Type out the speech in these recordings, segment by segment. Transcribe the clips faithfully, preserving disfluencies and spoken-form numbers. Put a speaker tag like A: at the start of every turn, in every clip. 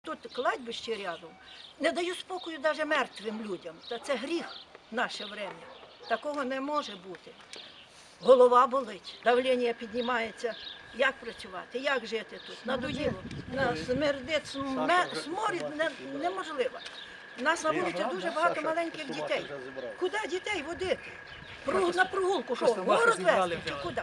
A: тут кладбище рядом, не даю спокою навіть мертвим людям. Та це гріх в наше время. Такого не може бути. Голова болить, давлення піднімається. Як працювати, як жити тут? Надоїло. На смердить, сморід не, неможливо. У нас на вулиці дуже багато маленьких дітей. Куди дітей водити? На прогулку, що, в город везти чи куди?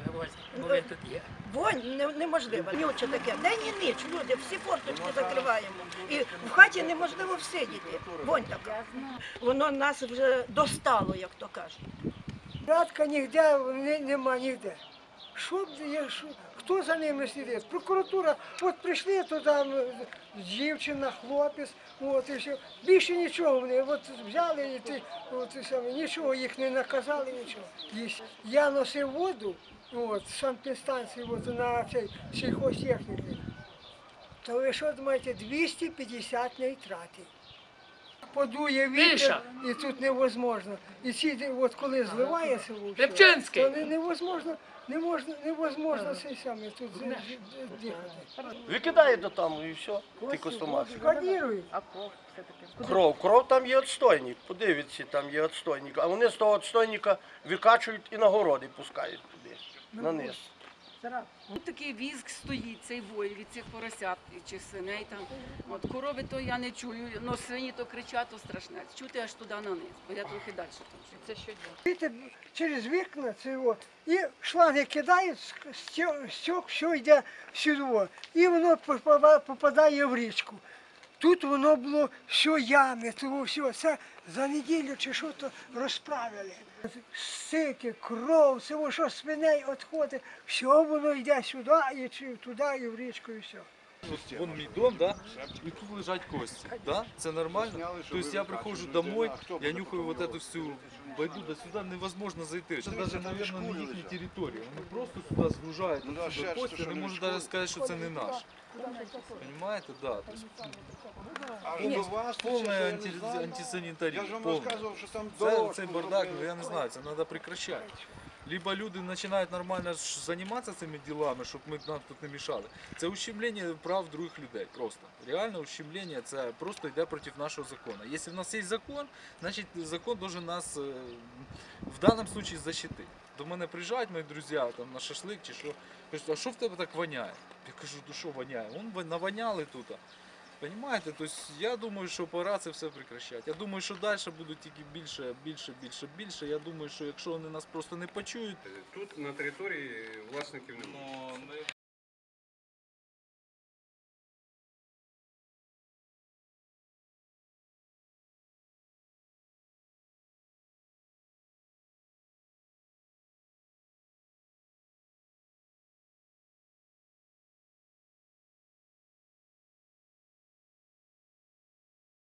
A: Вонь неможливо. Нюче таке, день і ніч, люди, всі форточки закриваємо. І в хаті неможливо всидіти. Вонь така. Воно нас вже достало, як то кажуть.
B: Порядка ніде нема, ніде. Що, хто за ними сидить? Прокуратура, от прийшли, то там дівчина, хлопець, от і все. Більше нічого вони, от взяли і ти, от і саме, нічого їх не наказали, нічого. Я носив воду, от, з санепідстанції, от на цей сільхозтехніки. То ви що думаєте, двісті п'ятдесят нейтрати. Подує вітер, і тут невозможно. І ці, от коли зливається, то невозможно. Не можна, невозможно цей самий тут дихати.
C: Викидає там і все, ті костомахи.
B: Складірують.
D: А кров все-таки?
C: Кров, кров там є відстойник, подивіться, там є відстойник. А вони з того відстойника викачують і на городи пускають туди, на низ.
D: Тут такий візк стоїть, цей вой від цих поросят чи свиней там. От корови то я не чую, но свині то кричать, то страшне. Чути аж туди на низ, бо я трохи далі тут. Це щодня.
B: Вітер через вікна це от, і шланги кидають, стьок, що йде сюди. І воно попадає в річку. Тут воно було все ями, тому все, це за неділю чи що то розправили. Сики, кров, це що свиней відходить, все воно йде сюди, і туди, і в річку, і все.
E: Вон мій дом, да, і тут лежать кості, да? Це нормально. Тобто я приходжу домой, я нюхаю вот эту всю байду, да сюди невозможно зайти. Це навіть, мабуть, не їхня територія. Вони просто сюди згружають сюди кості, не можу навіть сказати, що це не наш. Понимаете, да. Повна антисанітарія.
F: Я ж вам розказував, що там
E: Це,
F: дорожку
E: цей бардак, я не знаю, це треба прекращати. Либо люди починають нормально займатися цими ділами, щоб ми нам тут не мішали. Це ущемлення прав других людей просто. Реально ущемлення, це просто йде проти нашого закону. Якщо в нас є закон, значить закон має нас в даному випадку захистити. До мене приїжджають мої друзі там, на шашлик чи що. Кажуть, а що в тебе так воняє? Я кажу, ну що воняє? Вон навоняли тут. Понимаете? Тобто я думаю, що пора це все прекращати. Я думаю, що далі будуть тільки більше, більше, більше, більше. Я думаю, що якщо вони нас просто не почують.
F: Тут на території власників немає.